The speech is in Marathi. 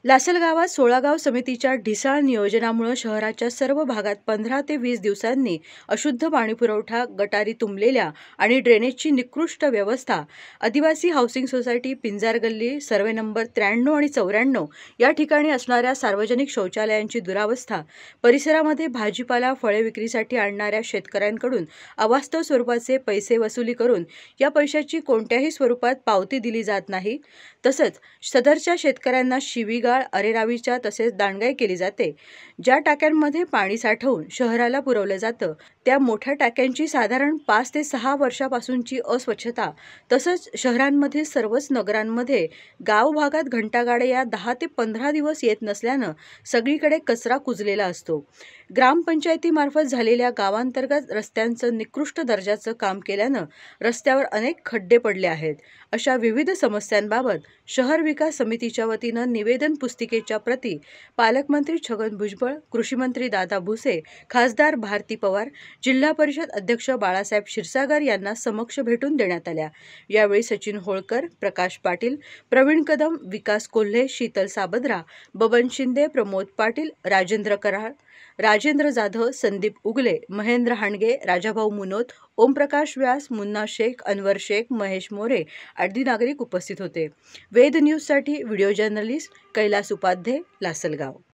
लासलगावात 16 गाव समितीच्या ढिसाळ नियोजनामुळे शहराच्या सर्व भागात 15 ते 20 दिवसांनी अशुद्ध पाणीपुरवठा, गटारी तुंबलेल्या आणि ड्रेनेजची निकृष्ट व्यवस्था, आदिवासी हाऊसिंग सोसायटी, पिंजार गल्ली, सर्वे नंबर 93 आणि 94 या ठिकाणी असणाऱ्या सार्वजनिक शौचालयांची दुरावस्था, परिसरामध्ये भाजीपाला, फळे विक्रीसाठी आणणाऱ्या शेतकऱ्यांकडून अवास्तव स्वरूपाचे पैसे वसुली करून या पैशाची कोणत्याही स्वरूपात पावती दिली जात नाही, तसंच सदरच्या शेतकऱ्यांना शिवीगाळ, अरेरावीच्या तसेच दांडगाई केली जाते। ज्या टाक्यांमध्ये पाणी साठवून शहराला पुरवलं जातं त्या मोठ्या टाक्यांची साधारण 5 ते 6 वर्षापासूनची अस्वच्छता, तसंच शहरांमधील सर्वच नगरांमध्ये गाव भागात घंटागाड्या या 10 ते 15 दिवस येत नसल्यानं सगळीकडे कचरा कुजलेला असतो। ग्रामपंचायतीमार्फत झालेल्या गावांतर्गत रस्त्यांचं निकृष्ट दर्जाचं काम केल्यानं रस्त्यावर अनेक खड्डे पडले आहेत। अशा विविध समस्यांबाबत शहर विकास समितीच्या वतीनं निवेदन पुस्तिकेच्या प्रती पालकमंत्री छगन भुजबळ, कृषीमंत्री दादा भुसे, खासदार भारती पवार, जिल्हा परिषद अध्यक्ष बाळासाहेब क्षीरसागर यांना समक्ष भेटून देण्यात आल्या। यावेळी सचिन होळकर, प्रकाश पाटील, प्रवीण कदम, विकास कोल्हे, शीतल साबद्रा, बबन शिंदे, प्रमोद पाटील, राजेंद्र कराळ, राजेंद्र जाधव, संदीप उगले, महेंद्र हांडगे, राजाभाऊ मुनोत, ओमप्रकाश व्यास, मुन्ना शेख, अनवर शेख, महेश मोरे आदी नागरिक उपस्थित होते। वेद न्यूजसाठी व्हिडिओ जर्नलिस्ट कैलास उपाध्ये, लासलगाव।